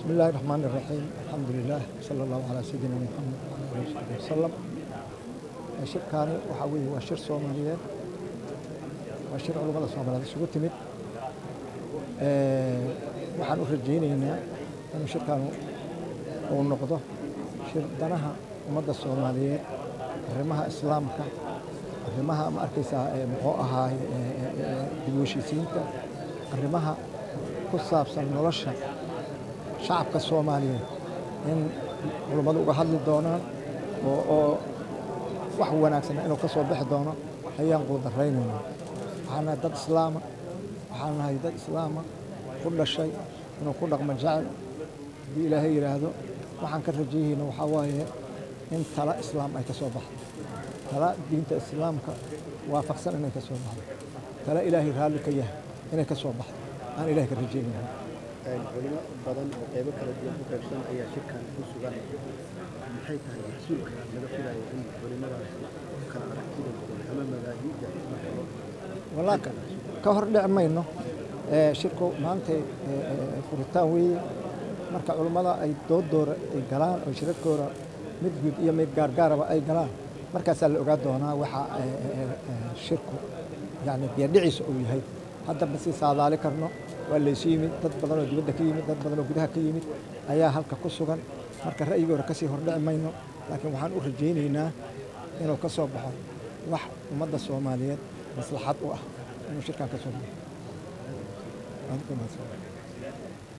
بسم الله الرحمن الرحيم الحمد لله صلى الله على سيدنا محمد وعلى آله وصحبه وسلم. shirkaani waxa weeye waa shir Soomaaliyeed waa shir culimada Soomaaliyeed isugu timid waxaan u rajaynaynaa in shirkan uu noqdo shir danaha ummadda Soomaaliyeed arrimaha islaamka arrimaha ma arkaysaa muxuu ahaa dib u heshiisiinta arrimaha ku saabsan nolosha shacabka Soomaaliyeed in culimadu uga hadli doonaan oo wax wanaagsan inuu ka soo bixi doono ayaan quudaraynayna waxaana dad islaama waxaan nahay dad islaama ku dhashay inuu ku dhaqmo jacayl haddii ilaahay yiraahdo waxaan ka rajaynaynaa waxaa waaye in tala islaam ay ka soo baxdo tala diinta islaamka waafaqsan inay ka soo baxdo tala ilaahay raalli ka yahay inay ka soo baxdo aan ilaahay ka rajaynaynaa culimo badan oo qaybo kala duwan u qaybsan ayaa shirkan ku sugan maxay tahay rasuulka laga filayo in culimadaas kala aragtida ama madaahibta والله كهر دعمينه شركو مانتي فورتان وي marka culimada ay dood ay galaan oo shirkooda mid guud iyo mid gaargaaraba ay galaan markaas la ogaa doonaa waxa shirku yani biyadiciisa uu yahay hadda basi saadaali karno waa la yimid dad badan oo dibadda ka yimid dad badan oo gudaha ka yimid ayaa halka ku sugan marka ra'yigooda ka sii hordhacmayno laakiin waxaan u rajaynaynaa inuu ka soo baxo wax ummadda Soomaaliyeed maslaxad u ah inuu shirkan ka soo baxo